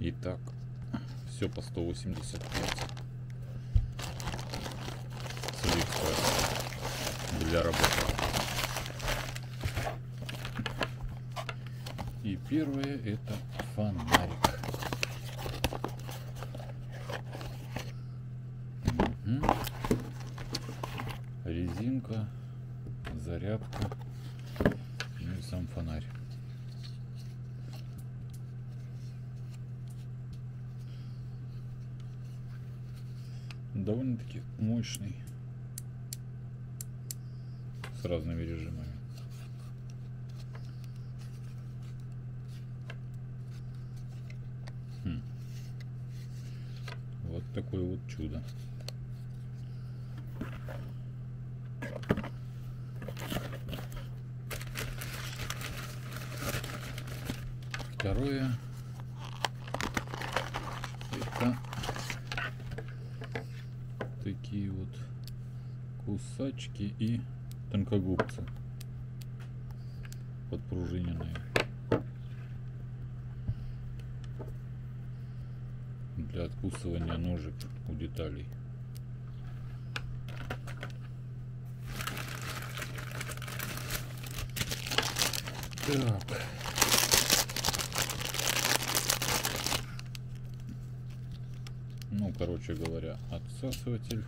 Итак, все по 185 с AliExpress для работы. И первое — это фонарик. Резинка, зарядка, ну и сам фонарь. Довольно-таки мощный, с разными режимами. Вот такое вот чудо. Второе — это такие вот кусачки и тонкогубцы подпружиненные для откусывания ножек у деталей. Так. Ну, короче говоря, отсасыватель.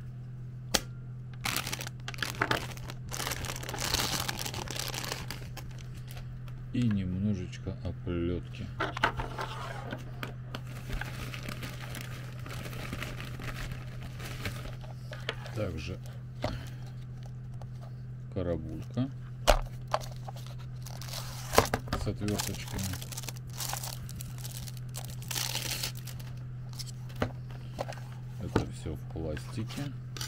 И немножечко оплетки. Также карабулька с отверточками. Это все в пластике.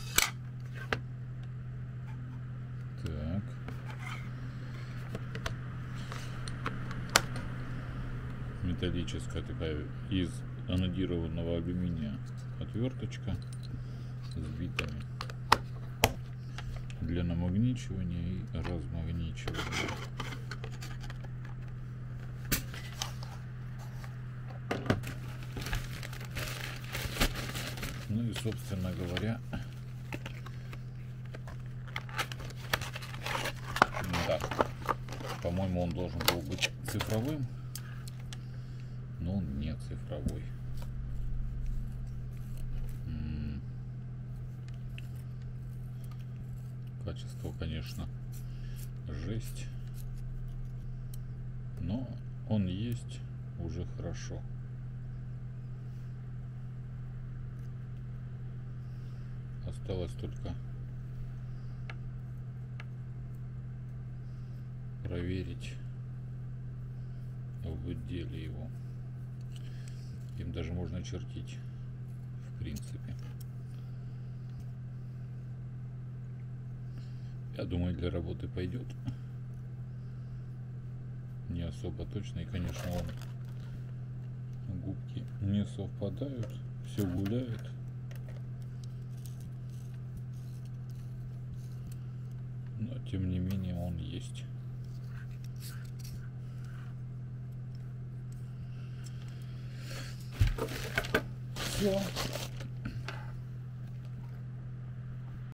Так. Металлическая такая из анодированного алюминия отверточка с битами для намагничивания и размагничивания. Ну и, собственно говоря, да, по-моему, он должен был быть цифровым, но он не цифровой. Качество, конечно, жесть, но он есть уже хорошо. Осталось только проверить в деле его. Им даже можно чертить, в принципе. Я думаю, для работы пойдет. Не особо точно. И, конечно, губки не совпадают. Все гуляет. Но, тем не менее, он есть. Все.